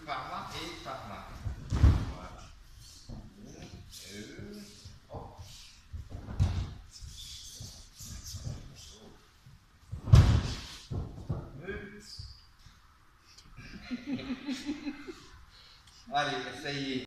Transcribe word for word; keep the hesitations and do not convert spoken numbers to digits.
par là et par là. Voilà. Une, deux, hop. Allez, essayez.